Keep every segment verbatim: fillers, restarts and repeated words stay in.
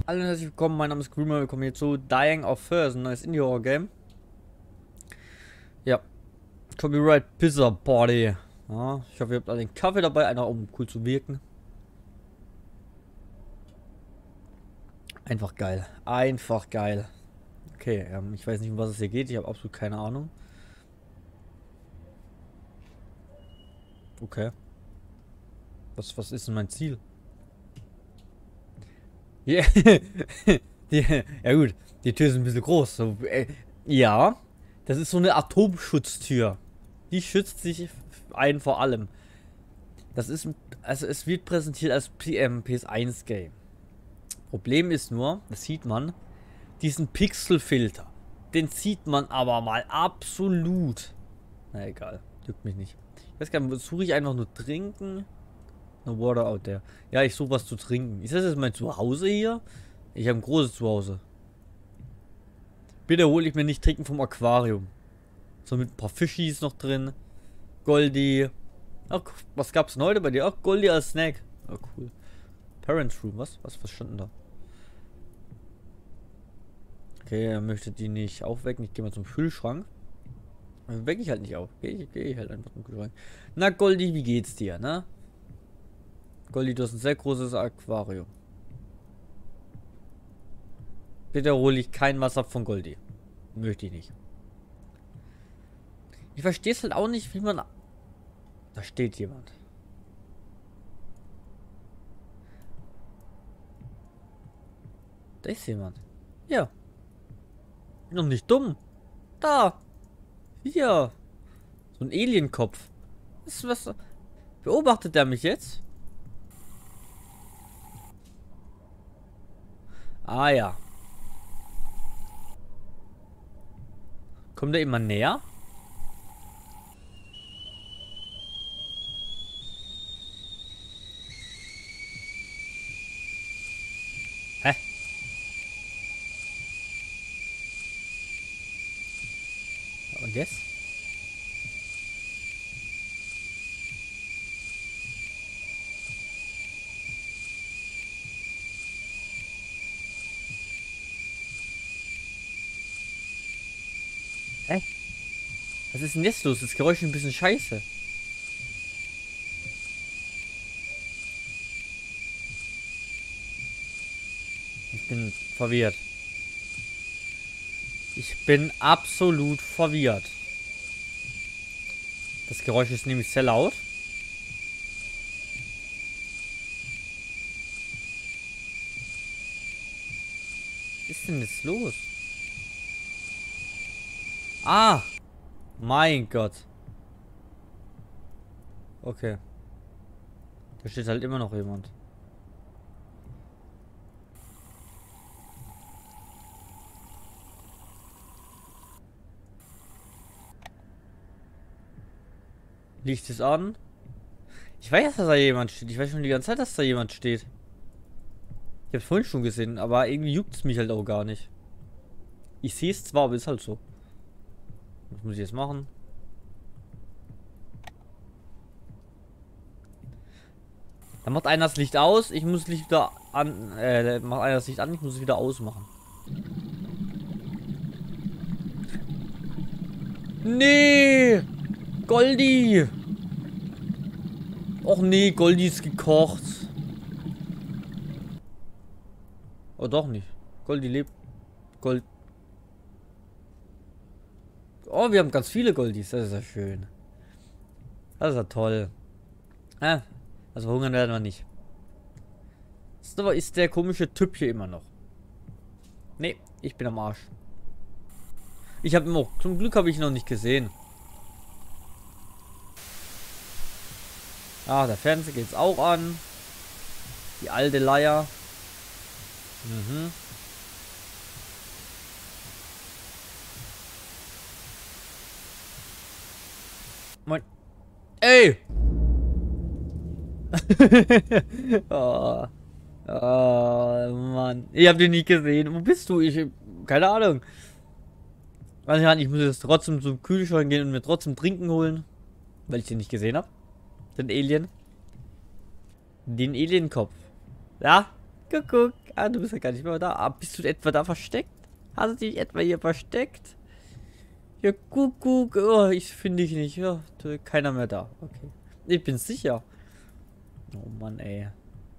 Hallo und herzlich willkommen, mein Name ist Groomer, willkommen hier zu Dying of First, ein neues Indie-Horror-Game. Ja, Copyright Pizza Party. Ja, ich hoffe, ihr habt alle den Kaffee dabei, einer um cool zu wirken. Einfach geil, einfach geil. Okay, ähm, ich weiß nicht, um was es hier geht, ich habe absolut keine Ahnung. Okay. Was, was ist denn mein Ziel? Yeah. Die, ja gut, die Tür ist ein bisschen groß. So, äh, ja, das ist so eine Atomschutztür. Die schützt sich einen vor allem. Das ist, also es wird präsentiert als P S eins Game. Problem ist nur, das sieht man, diesen Pixelfilter. Den sieht man aber mal absolut. Na egal, juckt mich nicht. Ich weiß gar nicht, suche ich einfach nur trinken? No water out there. Ja, ich suche was zu trinken. Ist das jetzt mein Zuhause hier? Ich habe ein großes Zuhause. Bitte hole ich mir nicht Trinken vom Aquarium. So mit ein paar Fischis noch drin. Goldie. Ach, was gab's denn heute bei dir? Ach, Goldie als Snack. Oh, cool. Parents Room, was? Was, was stand denn da? Okay, er möchte die nicht aufwecken. Ich gehe mal zum Kühlschrank. Dann wecke ich halt nicht auf. Gehe ich, geh ich halt einfach zum Kühlschrank. Na, Goldie, wie geht's dir, ne? Goldie, du hast ein sehr großes Aquarium. Bitte hole ich kein Wasser von Goldie. Möchte ich nicht. Ich verstehe es halt auch nicht, wie man... Da steht jemand. Da ist jemand. Ja. Bin doch nicht dumm. Da. Hier. So ein Alienkopf. Was, was... Beobachtet er mich jetzt? Ah ja. Kommt er immer näher? Hä? Und jetzt? Hä? Was ist denn jetzt los? Das Geräusch ist ein bisschen scheiße. Ich bin verwirrt. Ich bin absolut verwirrt. Das Geräusch ist nämlich sehr laut. Was ist denn jetzt los? Ah! Mein Gott. Okay. Da steht halt immer noch jemand. Licht es an? Ich weiß, dass da jemand steht. Ich weiß schon die ganze Zeit, dass da jemand steht. Ich hab's vorhin schon gesehen, aber irgendwie juckt es mich halt auch gar nicht. Ich sehe es zwar, aber ist halt so. Was muss ich jetzt machen? Dann macht einer das Licht aus, ich muss Licht wieder an. Äh, macht einer das Licht an, ich muss es wieder ausmachen. Nee! Goldie! Och nee, Goldie ist gekocht. Oh, doch nicht. Goldie lebt. Gold. Oh, wir haben ganz viele Goldies. Das ist ja schön. Das ist ja toll. Ah, also hungern werden wir nicht. Ist aber ist der komische Typ hier immer noch. Nee, ich bin am Arsch. Ich habe immer. Zum Glück habe ich ihn noch nicht gesehen. Ah, der Fernseher geht's auch an. Die alte Leier. Mhm. Moin. Ey! Oh. Oh, Mann. Ich hab den nicht gesehen. Wo bist du? Ich. Keine Ahnung. Weiß ich nicht, ich muss jetzt trotzdem zum Kühlschrank gehen und mir trotzdem Trinken holen. Weil ich den nicht gesehen habe. Den Alien. Den Alienkopf. Ja? Kuckuck. Ah, du bist ja gar nicht mehr da. Ah, bist du etwa da versteckt? Hast du dich etwa hier versteckt? Ja, Kuckuck. Oh, ich finde dich nicht. Ja, keiner mehr da. Okay. Ich bin sicher. Oh Mann, ey.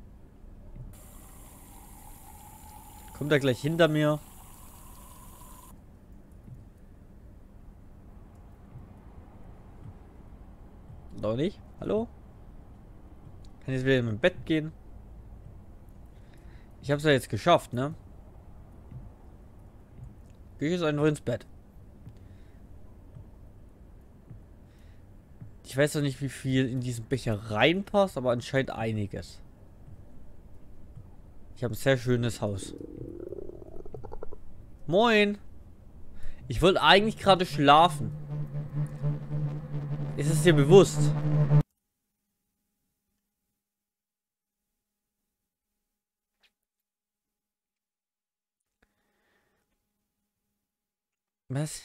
Kommt er gleich hinter mir? Noch nicht? Hallo? Kann ich jetzt wieder in mein Bett gehen? Ich hab's ja jetzt geschafft, ne? Geh ich jetzt einfach ins Bett. Ich weiß noch nicht, wie viel in diesen Becher reinpasst, aber anscheinend einiges. Ich habe ein sehr schönes Haus. Moin! Ich wollte eigentlich gerade schlafen. Ist es dir bewusst? Was?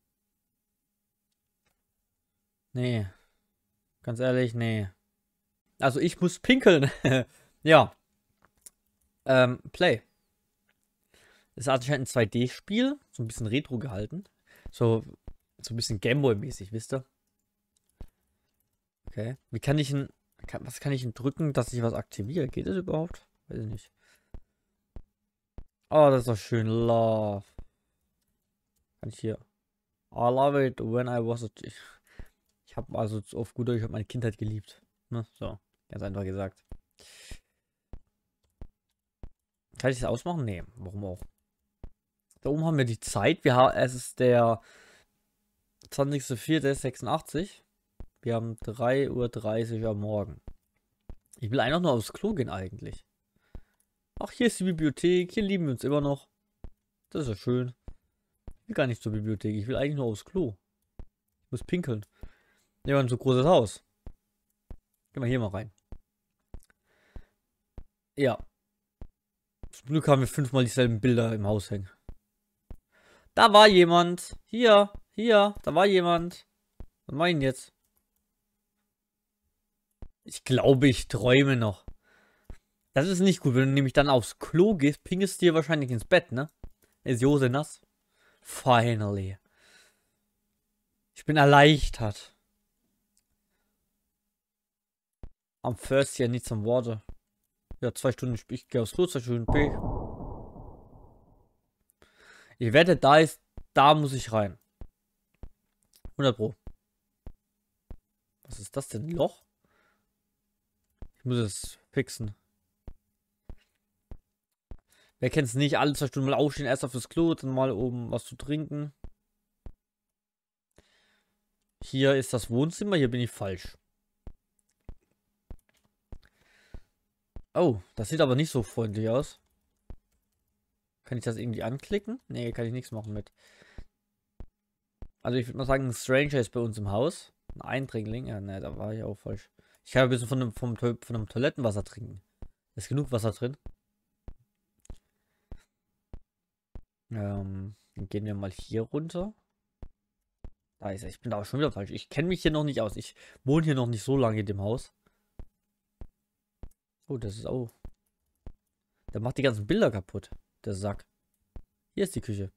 Nee. Ganz ehrlich, nee. Also ich muss pinkeln. Ja. Ähm, Play. Das ist anscheinend ein zwei D-Spiel. So ein bisschen retro gehalten. So, so ein bisschen Gameboy-mäßig, wisst ihr? Okay. Wie kann ich ihn... Kann, was kann ich ihn drücken, dass ich was aktiviere? Geht das überhaupt? Weiß ich nicht. Oh, das ist doch schön. Love. Kann ich hier... I love it when I was a... Ich, ich habe also auf gut Deutsch, ich habe meine Kindheit geliebt. Ne? So, ganz einfach gesagt. Kann ich das ausmachen? Nee, warum auch? Da oben haben wir die Zeit. Wir haben, es ist der zwanzigster vierte sechsundachtzig. Wir haben drei Uhr dreißig am Morgen. Ich will einfach nur aufs Klo gehen eigentlich. Ach, hier ist die Bibliothek. Hier lieben wir uns immer noch. Das ist ja schön. Ich will gar nicht zur Bibliothek. Ich will eigentlich nur aufs Klo. Ich muss pinkeln. Wir haben so ein großes Haus. Gehen wir hier mal rein. Ja. Zum Glück haben wir fünfmal dieselben Bilder im Haus hängen. Da war jemand. Hier, hier, da war jemand. Was meinen jetzt? Ich glaube, ich träume noch. Das ist nicht gut, wenn du nämlich dann aufs Klo gehst, pingelst dir wahrscheinlich ins Bett, ne? Ist Jose nass? Finally. Ich bin erleichtert. Am first hier nicht zum Water. Ja, zwei Stunden ich gehe aufs Klo, zwei Stunden P. Ich wette, da ist, da muss ich rein. hundert Pro. Was ist das denn? Loch? Ich muss es fixen. Wer kennt es nicht? Alle zwei Stunden mal aufstehen, erst auf das Klo, dann mal oben was zu trinken. Hier ist das Wohnzimmer, hier bin ich falsch. Oh, das sieht aber nicht so freundlich aus. Kann ich das irgendwie anklicken? Nee, kann ich nichts machen mit. Also ich würde mal sagen, ein Stranger ist bei uns im Haus. Ein Eindringling. Ja, ne, da war ich auch falsch. Ich kann ein bisschen von einem, vom, von einem Toilettenwasser trinken. Ist genug Wasser drin. Ähm, dann gehen wir mal hier runter. Da ist er. Ich bin da auch schon wieder falsch. Ich kenne mich hier noch nicht aus. Ich wohne hier noch nicht so lange in dem Haus. Oh, das ist auch... Der macht die ganzen Bilder kaputt. Der Sack. Hier ist die Küche.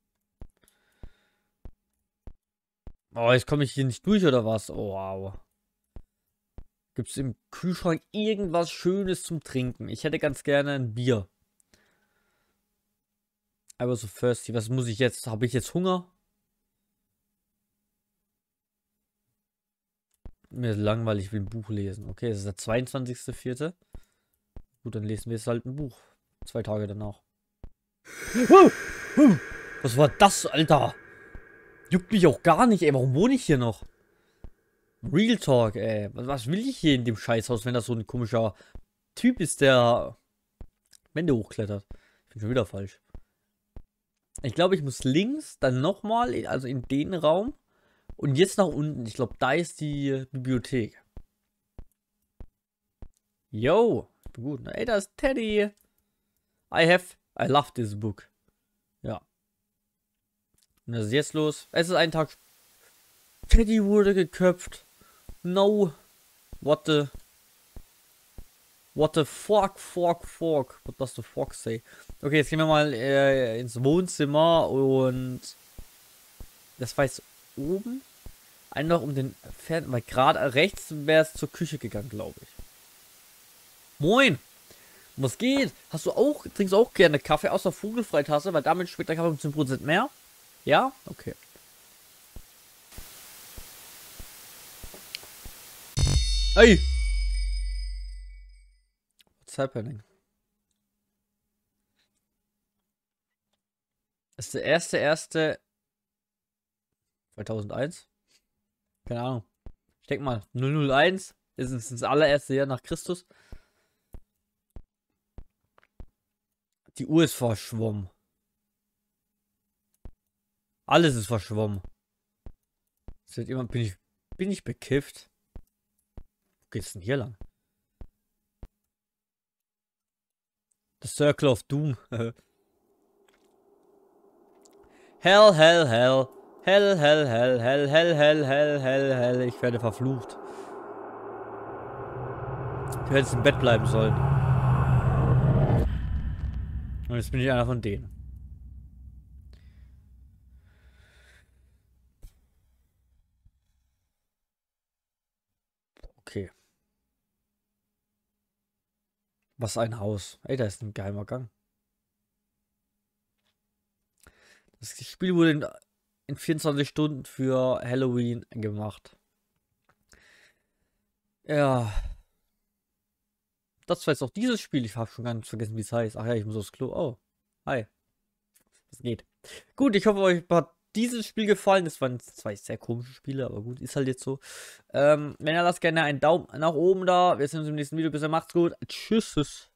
Oh, jetzt komme ich hier nicht durch, oder was? Oh, wow. Gibt es im Kühlschrank irgendwas Schönes zum Trinken? Ich hätte ganz gerne ein Bier. Aber so thirsty. Was muss ich jetzt? Habe ich jetzt Hunger? Mir ist langweilig, ich will ein Buch lesen. Okay, das ist der zweiundzwanzigster vierte Gut, dann lesen wir jetzt halt ein Buch. Zwei Tage danach. Was war das, Alter? Juckt mich auch gar nicht, ey. Warum wohne ich hier noch? Real Talk, ey. Was, was will ich hier in dem Scheißhaus, wenn das so ein komischer Typ ist, der Wände hochklettert? Ich bin schon wieder falsch. Ich glaube, ich muss links, dann nochmal, also in den Raum. Und jetzt nach unten. Ich glaube, da ist die Bibliothek. Yo. Gut. Ey, da ist Teddy. I have, I love this book. Ja. Und was ist jetzt los? Es ist ein Tag. Teddy wurde geköpft. No. What the? What the fuck, fuck, fuck. What does the fuck say? Okay, jetzt gehen wir mal äh, ins Wohnzimmer und das war jetzt oben. Einfach um den Fern... Weil gerade rechts wäre es zur Küche gegangen, glaube ich. Moin! Was geht? Hast du auch... Trinkst du auch gerne Kaffee aus der Vogelfreitasse? Weil damit schmeckt der Kaffee um zehn Prozent mehr? Ja? Okay. Ey! What's happening? Das ist der erste, erste... zweitausendeins? Keine Ahnung. Ich denke mal, null null eins ist das allererste Jahr nach Christus. Die Uhr ist verschwommen. Alles ist verschwommen. Immer, bin ich, bin ich bekifft? Wo geht's denn hier lang? The Circle of Doom. Hell, hell, hell. Hell, hell, hell, hell, hell, hell, hell, hell, hell. Ich werde verflucht. Ich hätte jetzt im Bett bleiben sollen. Und jetzt bin ich einer von denen. Okay. Was ein Haus. Ey, da ist ein geheimer Gang. Das Spiel wurde in, in vierundzwanzig Stunden für Halloween gemacht. Ja. Das war jetzt auch dieses Spiel. Ich habe schon ganz vergessen, wie es heißt. Ach ja, ich muss aufs Klo. Oh. Hi. Das geht. Gut, ich hoffe, euch hat dieses Spiel gefallen. Das waren zwei sehr komische Spiele, aber gut, ist halt jetzt so. Ähm, wenn ihr lasst gerne einen Daumen nach oben da. Wir sehen uns im nächsten Video. Bis dann, macht's gut. Tschüss.